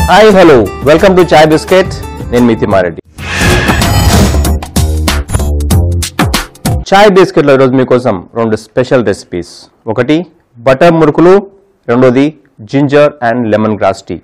Hi hello welcome to chai biscuit. నేను మీ తిమ్మారెడ్డి. చాయ్ బిస్కెట్లో ఈరోజు మీకోసం రెండు స్పెషల్ రెసిపీస్. ఒకటి బటర్ మురుకులు, రెండోది ginger and lemon grass tea.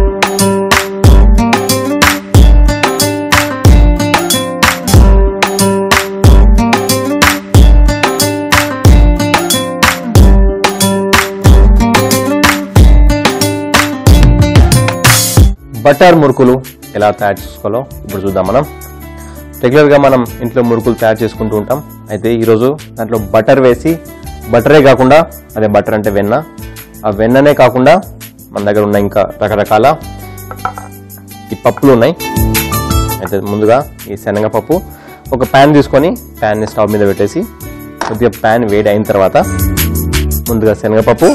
Butter మురుకులు ఎలా తయారు చేసుకోవాలో ఇప్పుడు చూద్దాం. మనం రెగ్యులర్గా మనం ఇంట్లో మురుకులు తయారు చేసుకుంటూ ఉంటాం. అయితే ఈరోజు దాంట్లో బటర్ వేసి, బటరే కాకుండా, అదే బటర్ అంటే వెన్న, ఆ వెన్ననే కాకుండా మన దగ్గర ఉన్న ఇంకా రకరకాల ఈ పప్పులు ఉన్నాయి. అయితే ముందుగా ఈ శనగపప్పు ఒక ప్యాన్ తీసుకొని ప్యాన్ని స్టవ్ మీద పెట్టేసి కొద్దిగా ప్యాన్ వేడి అయిన తర్వాత ముందుగా శనగపప్పు,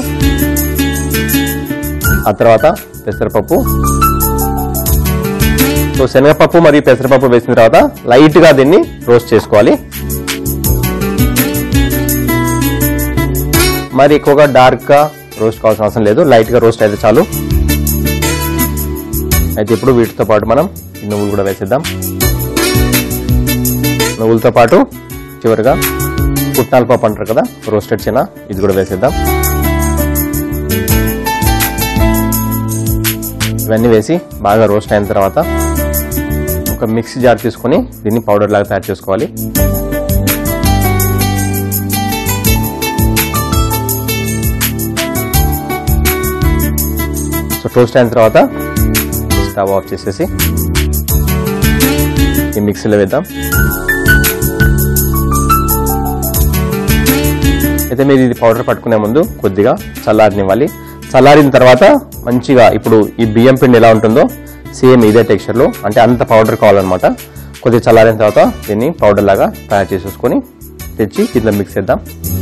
ఆ తర్వాత పెసరపప్పు. సో శనగపప్పు మరియు పెసరపప్పు వేసిన తర్వాత లైట్గా దీన్ని రోస్ట్ చేసుకోవాలి. మరి ఎక్కువగా డార్క్గా రోస్ట్ కావాల్సిన అవసరం లేదు, లైట్గా రోస్ట్ అయితే చాలు. అయితే ఇప్పుడు వీటితో పాటు మనం ఈ నువ్వులు కూడా వేసేద్దాం. నువ్వులతో పాటు చివరిగా పుట్నాల పప్పు అంటారు కదా, రోస్టెడ్ చెన, ఇది కూడా వేసేద్దాం. ఇవన్నీ వేసి బాగా రోస్ట్ అయిన తర్వాత ఒక మిక్సీ జార్ తీసుకొని దీన్ని పౌడర్ లాగా తయారు చేసుకోవాలి. సో టోస్ట్ అయిన తర్వాత స్టవ్ ఆఫ్ చేసేసి ఈ మిక్సీలో వేద్దాం. అయితే మీరు ఇది పౌడర్ పట్టుకునే ముందు కొద్దిగా చల్లారనివ్వాలి. చల్లారిన తర్వాత మంచిగా ఇప్పుడు ఈ బియ్యం పిండి ఎలా ఉంటుందో సేమ్ ఇదే టెక్స్చర్లో, అంటే అంత పౌడర్ కావాలన్నమాట. కొద్దిగా చల్లారిన తర్వాత దీన్ని పౌడర్ లాగా తయారు చేసేసుకొని తెచ్చి ఇట్లా మిక్స్ చేద్దాం.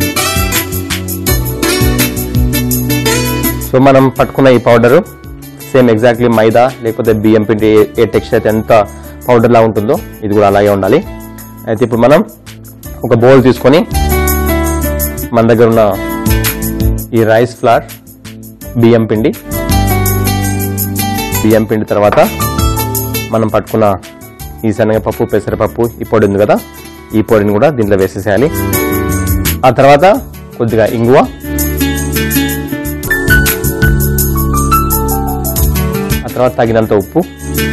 సో మనం పట్టుకున్న ఈ పౌడరు సేమ్ ఎగ్జాక్ట్లీ మైదా లేకపోతే బియ్యం పిండి ఏ టెక్స్చర్ అయితే ఎంత పౌడర్ లాగా ఉంటుందో ఇది కూడా అలాగే ఉండాలి. అయితే ఇప్పుడు మనం ఒక బౌల్ తీసుకొని మన దగ్గర ఉన్న ఈ రైస్ ఫ్లార్, బియ్యం పిండి తర్వాత మనం పట్టుకున్న ఈ శనగపప్పు, పెసరపప్పు, ఈ పొడి ఉంది కదా, ఈ పొడిని కూడా దీంట్లో వేసేసేయాలి. ఆ తర్వాత కొద్దిగా ఇంగువ, ఆ తర్వాత తగినంత ఉప్పు,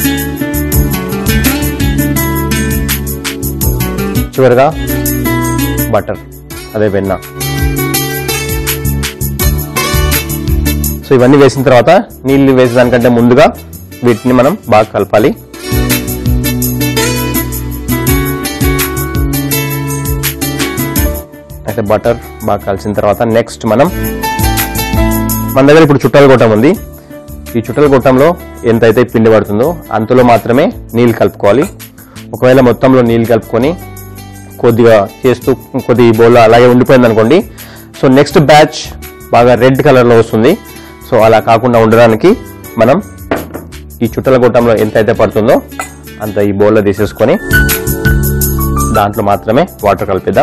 చివరిగా బటర్, అదే వెన్న. సో ఇవన్నీ వేసిన తర్వాత నీళ్ళు వేసేదానికంటే ముందుగా వీటిని మనం బాగా కలపాలి. అయితే బటర్ బాగా కలిసిన తర్వాత నెక్స్ట్ మన దగ్గర ఇప్పుడు చుట్టాల గొట్టం ఉంది. ఈ చుట్టాల గొట్టంలో ఎంతైతే పిండి పడుతుందో అంతలో మాత్రమే నీళ్ళు కలుపుకోవాలి. ఒకవేళ మొత్తంలో నీళ్ళు కలుపుకొని కొద్దిగా చేస్తూ కొద్ది బౌల్లో అలాగే ఉండిపోయింది అనుకోండి, సో నెక్స్ట్ బ్యాచ్ బాగా రెడ్ కలర్లో వస్తుంది. సో అలా కాకుండా ఉండడానికి మనం ఈ చుట్టల గొట్టంలో ఎంతైతే పడుతుందో అంత ఈ బౌల్లో తీసేసుకొని దాంట్లో మాత్రమే వాటర్ కలిపిద్దాం.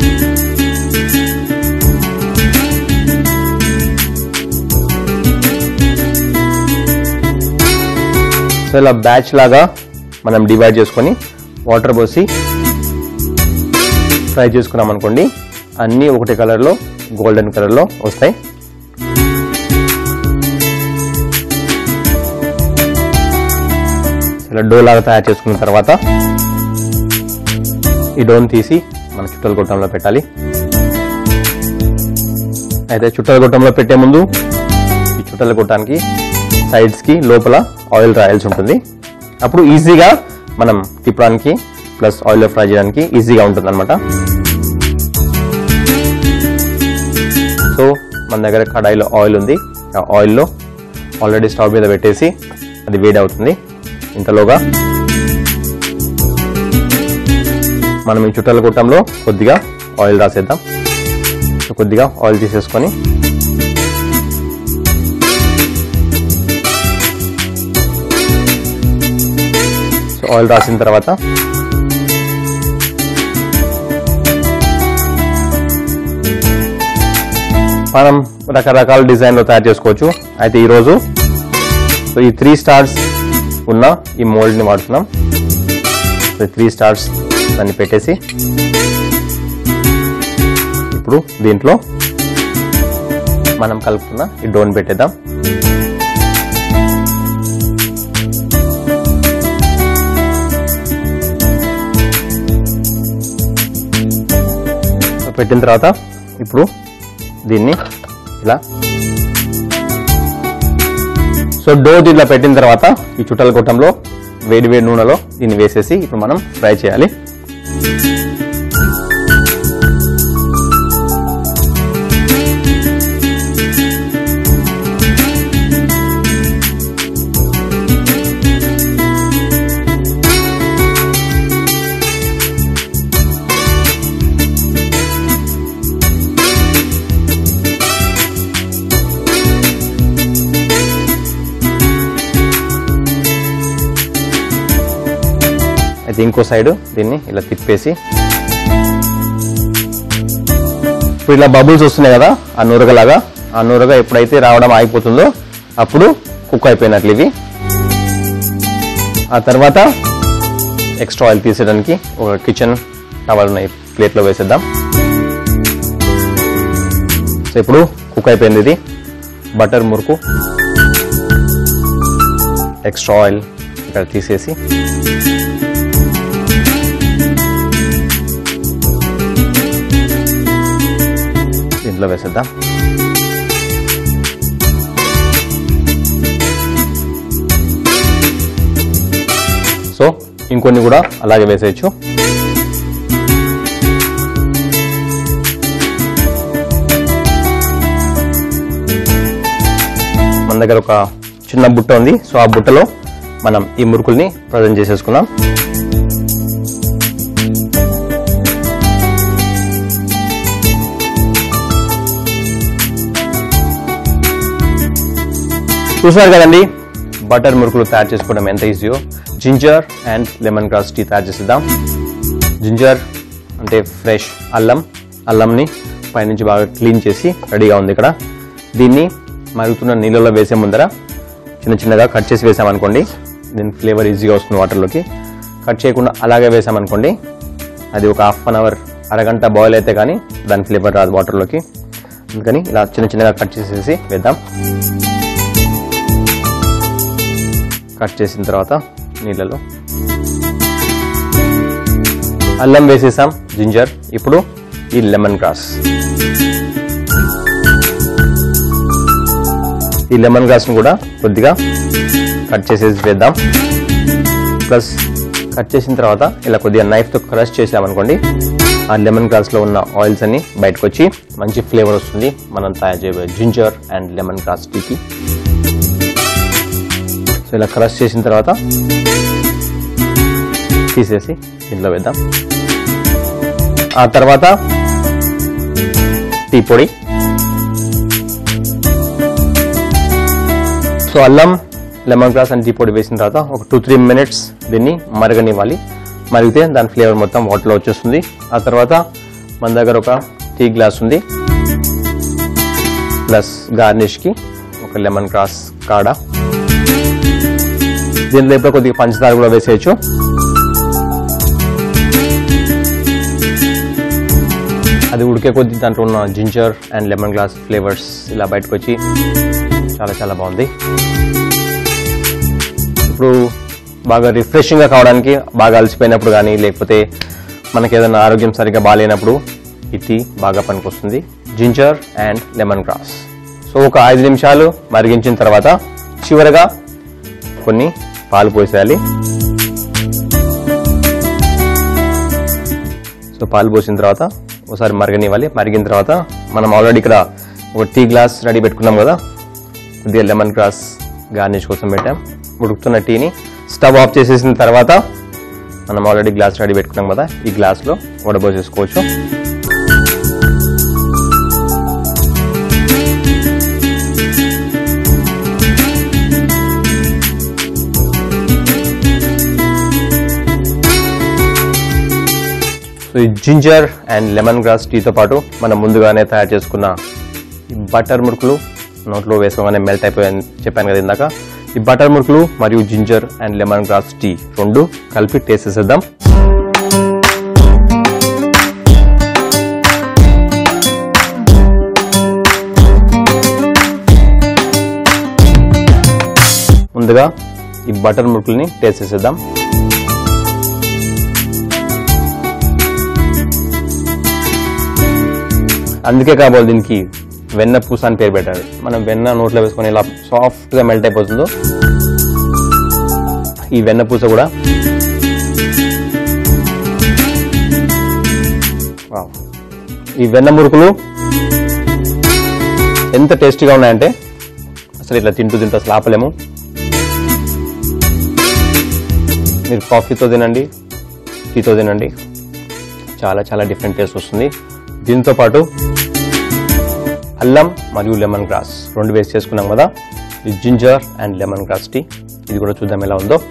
సో ఇలా బ్యాచ్ లాగా మనం డివైడ్ చేసుకొని వాటర్ పోసి ఫ్రై చేసుకున్నాం అనుకోండి, అన్నీ ఒకటి కలర్లో, గోల్డెన్ కలర్లో వస్తాయి. ఇలా డో లాగా తయారు చేసుకున్న తర్వాత ఈ డోని తీసి మన చుట్టల గొట్టంలో పెట్టాలి. అయితే చుట్టల గొట్టంలో పెట్టే ముందు ఈ చుట్టల గొట్టానికి సైడ్స్కి లోపల ఆయిల్ రాయాల్సి ఉంటుంది. అప్పుడు ఈజీగా మనం తిప్పడానికి ప్లస్ ఆయిల్లో ఫ్రై చేయడానికి ఈజీగా ఉంటుంది అనమాట. సో మన దగ్గర కడాయిలో ఆయిల్ ఉంది. ఆ ఆయిల్లో ఆల్రెడీ స్టవ్ మీద పెట్టేసి అది వేడి అవుతుంది. ఇంతలోగా మనం ఈ చుట్టల గొట్టంలో కొద్దిగా ఆయిల్ రాసేద్దాం. కొద్దిగా ఆయిల్ తీసేసుకొని సో ఆయిల్ రాసిన తర్వాత మనం రకరకాల డిజైన్లో తయారు చేసుకోవచ్చు. అయితే ఈరోజు సో ఈ 3 స్టార్స్ ఉన్న ఈ మోల్డ్ని వాడుతున్నాం. సో 3 స్టార్స్ దాన్ని పెట్టేసి ఇప్పుడు దీంట్లో మనం కలుపుకున్న ఈ డోన్ పెట్టేద్దాం. పెట్టిన తర్వాత ఇప్పుడు దీన్ని ఇలా సో డో దీంట్లో పెట్టిన తర్వాత ఈ చుట్టల గొట్టంలో వేడి వేడి నూనెలో దీన్ని వేసేసి ఇప్పుడు మనం ఫ్రై చేయాలి. అయితే ఇంకో సైడ్ దీన్ని ఇలా తిప్పేసి ఇప్పుడు ఇలా బబుల్స్ వస్తున్నాయి కదా ఆ నూరగలాగా, ఆ నూరగా ఎప్పుడైతే రావడం ఆగిపోతుందో అప్పుడు కుక్ అయిపోయినట్లు ఇవి. ఆ తర్వాత ఎక్స్ట్రా ఆయిల్ తీసేయడానికి ఒక కిచెన్ టవల్ ప్లేట్లో వేసేద్దాం. సో ఇప్పుడు కుక్ అయిపోయింది ఇది. బటర్ మురుకు, ఎక్స్ట్రా ఆయిల్ ఇక్కడ తీసేసి దీంట్లో వేసేద్దాం. సో ఇంకొన్ని కూడా అలాగే వేసేయచ్చు. మన దగ్గర ఒక చిన్న బుట్ట ఉంది. సో ఆ బుట్టలో మనం ఈ మురుకుల్ని ప్రజెంట్ చేసేసుకున్నాం. చూసారు కదండి బటర్ మురుకులు తయారు చేసుకోవడం ఎంత ఈజీయో. Ginger and lemon grass tea తయారు చేసేద్దాం. జింజర్ అంటే ఫ్రెష్ అల్లంని పైనుంచి బాగా క్లీన్ చేసి రెడీగా ఉంది ఇక్కడ. దీన్ని మరుగుతున్న నీళ్ళలో వేసే ముందర చిన్న చిన్నగా కట్ చేసి వేసామనుకోండి దీని ఫ్లేవర్ ఈజీగా వస్తుంది వాటర్లోకి. కట్ చేయకుండా అలాగే వేసామనుకోండి అది ఒక హాఫ్ అన్ అవర్ అరగంట బాయిల్ అయితే కానీ దాని ఫ్లేవర్ రాదు వాటర్లోకి. అందుకని ఇలా చిన్న చిన్నగా కట్ చేసేసి వేద్దాం. కట్ చేసిన తర్వాత నీళ్ళలో అల్లం వేసేసాం, జింజర్. ఇప్పుడు ఈ లెమన్ గ్రాస్, ఈ లెమన్ గ్రాస్ని కూడా కొద్దిగా కట్ చేసేసి వేద్దాం. ప్లస్ కట్ చేసిన తర్వాత ఇలా కొద్దిగా నైఫ్తో క్రష్ చేసామనుకోండి ఆ లెమన్ గ్రాస్లో ఉన్న ఆయిల్స్ అన్ని బయటకు వచ్చి మంచి ఫ్లేవర్ వస్తుంది మనం తయారు చేయబోయే జింజర్ అండ్ లెమన్ గ్రాస్ టీకి. సో ఇలా క్రష్ చేసిన తర్వాత తీసేసి ఇంట్లో వేద్దాం. ఆ తర్వాత టీ పొడి. సో అల్లం, లెమన్ గ్రాస్ అండ్ టీ పొడి వేసిన తర్వాత ఒక 2-3 మినిట్స్ దీన్ని మరగనివ్వాలి. మరిగితే దాని ఫ్లేవర్ మొత్తం వాటర్లో వచ్చేస్తుంది. ఆ తర్వాత మన దగ్గర ఒక టీ గ్లాస్ ఉంది, ప్లస్ గార్నిష్కి ఒక లెమన్ గ్రాస్ కాడ. దీంట్లో ఇప్పుడు కొద్దిగా పంచదార కూడా వేసేయచ్చు. అది ఉడికే కొద్ది దాంట్లో ఉన్న ginger and lemon grass flavours ఇలా బయటకు వచ్చి చాలా చాలా బాగుంది. ఇప్పుడు బాగా రిఫ్రెషింగ్గా కావడానికి, బాగా అలసిపోయినప్పుడు కానీ లేకపోతే మనకి ఏదైనా ఆరోగ్యం సరిగ్గా బాగాలేనప్పుడు ఈ టీ బాగా పనికొస్తుంది. Ginger and lemon grass. So ఒక 5 నిమిషాలు మరిగించిన తర్వాత చివరగా కొన్ని పాలు పోసేయాలి. సో పాలు పోసిన తర్వాత ఒకసారి మరగనివ్వాలి. మరిగిన తర్వాత మనం ఆల్రెడీ ఇక్కడ ఒక టీ గ్లాస్ రెడీ పెట్టుకున్నాం కదా, కొద్దిగా లెమన్ గ్రాస్ గార్నిష్ కోసం పెట్టాం. ఉడుకుతున్న టీని స్టవ్ ఆఫ్ చేసేసిన తర్వాత మనం ఆల్రెడీ గ్లాస్ రెడీ పెట్టుకున్నాం కదా, ఈ గ్లాస్లో వడబోసేసుకోవచ్చు. సో ఈ జింజర్ అండ్ లెమన్ గ్రాస్ టీతో పాటు మనం ముందుగానే తయారు చేసుకున్న ఈ బటర్ మురుకులు నోట్లో వేసుకోగానే మెల్ట్ అయిపోయాయని చెప్పాను కదా ఇందాక. ఈ బటర్ మురుకులు మరియు ginger and lemon grass tea రెండు కలిపి టేస్ట్ చేసేద్దాం. ముందుగా ఈ బటర్ మురుకుల్ని టేస్ట్ చేసేద్దాం. అందుకే కాబోలు దీనికి వెన్న పూస అని పేరు పెట్టారు. మనం వెన్న నోట్లో వేసుకొని ఇలా సాఫ్ట్ గా మెల్ట్ అయిపోతుందో ఈ వెన్న పూస కూడా ఈ వెన్న మురుకులు ఎంత టేస్టీగా ఉన్నాయంటే అసలు ఇట్లా తింటూ అసలు ఆపలేము. మీరు కాఫీతో తినండి, టీతో తినండి, చాలా చాలా డిఫరెంట్ టేస్ట్ వస్తుంది. దీంతో పాటు అల్లం మరియు లెమన్ గ్రాస్ రెండు వేసి చేసుకున్నాం కదా, ఈ ginger and lemon grass tea ఇది కూడా చూద్దాం ఎలా ఉందో.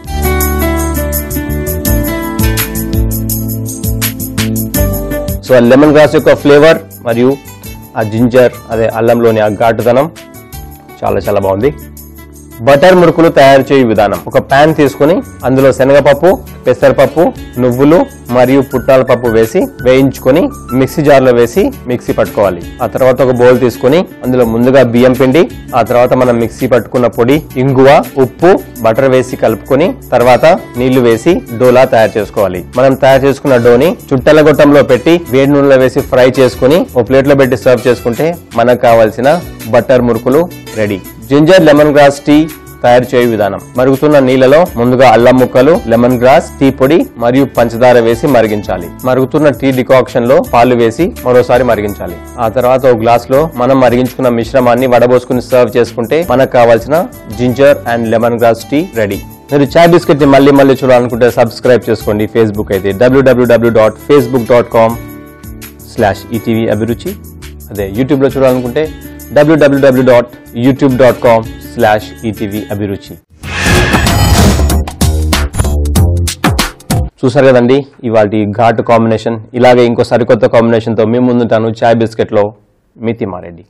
సో ఆ లెమన్ గ్రాస్ యొక్క ఫ్లేవర్ మరియు ఆ జింజర్ అదే అల్లంలోని ఆ ఘాటుదనం చాలా చాలా బాగుంది. బటర్ మురుకులు తయారు చేయు విధానం: ఒక ప్యాన్ తీసుకుని అందులో శనగపప్పు, పెసరపప్పు, నువ్వులు మరియు పుట్నాల పప్పు వేసి వేయించుకొని మిక్సీ జార్లో వేసి మిక్సీ పట్టుకోవాలి. ఆ తర్వాత ఒక బౌల్ తీసుకుని అందులో ముందుగా బియ్యం పిండి, ఆ తర్వాత మనం మిక్సీ పట్టుకున్న పొడి, ఇంగువ, ఉప్పు, బటర్ వేసి కలుపుకొని తర్వాత నీళ్లు వేసి డోలా తయారు చేసుకోవాలి. మనం తయారు చేసుకున్న డోని చుట్టల గొట్టంలో పెట్టి వేడి నూనెలో వేసి ఫ్రై చేసుకుని ఓ ప్లేట్ లో పెట్టి సర్వ్ చేసుకుంటే మనకు కావాల్సిన బటర్ మురుకులు ready. Ginger lemon grass tea తయారు చేయు విధానం: మరుగుతున్న నీళ్లలో ముందుగా అల్లం ముక్కలు, లెమన్ గ్రాస్, టీ పొడి మరియు పంచదార వేసి మరిగించాలి. మరుగుతున్న టీ డికాక్షన్ లో పాలు వేసి మరోసారి మరిగించాలి. ఆ తర్వాత ఒక గ్లాస్ లో మనం మరిగించుకున్న మిశ్రమాన్ని వడబోసుకుని సర్వ్ చేసుకుంటే మనకు కావాల్సిన ginger and lemon grass tea ready. మీరు చాయ్ బిస్కెట్ ని మళ్ళీ చూడాలనుకుంటే సబ్స్క్రైబ్ చేసుకోండి. ఫేస్బుక్ అయితే www.facebook.com/ETV అభిరుచి. అదే యూట్యూబ్ లో చూడాలనుకుంటే www.youtube.com/ETV అభిరుచి. చూసారు కదండి ఇవాల్టి ఘాటు కాంబినేషన్. ఇలాగే ఇంకో సరికొత్త కాంబినేషన్ తో మీ ముందుంటాను. చాయ్ బిస్కెట్ లో మీ తిమ్మారెడ్డి.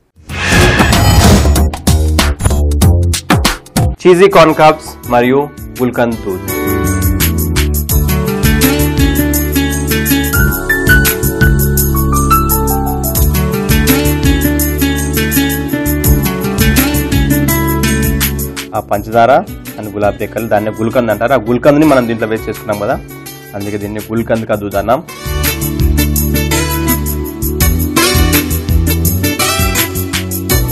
చీజీ కార్న్ కప్స్ మరియు గుల్కంద్ దూద్. ఆ పంచదార అండ్ గులాబీ రేఖలు దాన్ని గుల్కంద్ అంటారు. ఆ గుల్కంద్ని మనం దీంట్లో వేసి చేసుకున్నాం కదా, అందుకే దీన్ని గుల్కంద్ కా దూద్ అన్నాం.